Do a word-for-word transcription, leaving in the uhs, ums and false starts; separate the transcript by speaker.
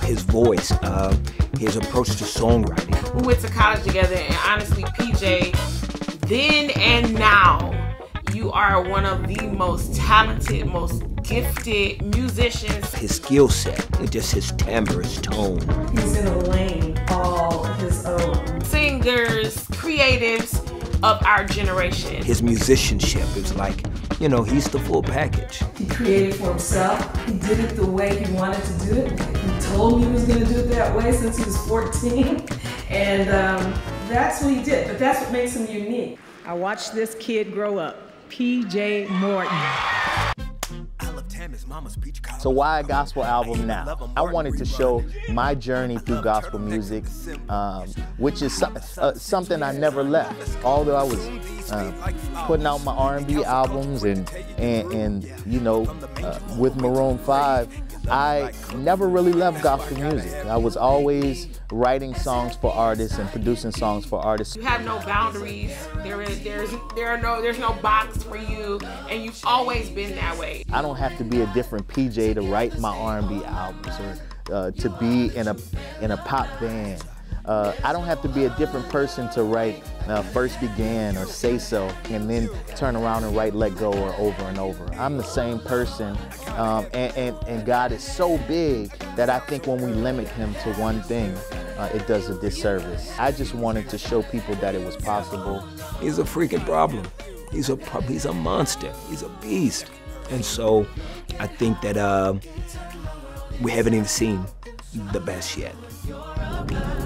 Speaker 1: his voice, uh, his approach to songwriting.
Speaker 2: We went to college together, and honestly, P J, then and now, you are one of the most talented, most gifted musicians.
Speaker 1: His skill set, just his timbre, his tone.
Speaker 3: He's in a lane all his own.
Speaker 2: Singers, creatives of our generation.
Speaker 1: His musicianship is like, you know, he's the full package.
Speaker 3: He created for himself. He did it the way he wanted to do it. He told me he was going to do it that way since he was fourteen. And um, that's what he did, but that's what makes him unique.
Speaker 4: I watched this kid grow up, P J Morton.
Speaker 5: So why a gospel album now? I wanted to show my journey through gospel music, um, which is so, uh, something I never left. Although I was uh, putting out my R and B albums and, and, and you know, uh, with Maroon five, I never really left gospel music. I was always writing songs for artists and producing songs for artists.
Speaker 2: You have no boundaries. There is, there's, there are no, there's no box for you, and you've always been that way.
Speaker 5: I don't have to be a different P J to write my R and B albums or uh, to be in a in a pop band. Uh, I don't have to be a different person to write uh, First Began or Say So and then turn around and write Let Go or Over and Over. I'm the same person, um, and, and, and God is so big that I think when we limit him to one thing, uh, it does a disservice. I just wanted to show people that it was possible.
Speaker 1: He's a freaking problem. He's a, he's a monster. He's a beast. And so I think that uh, we haven't even seen the best yet.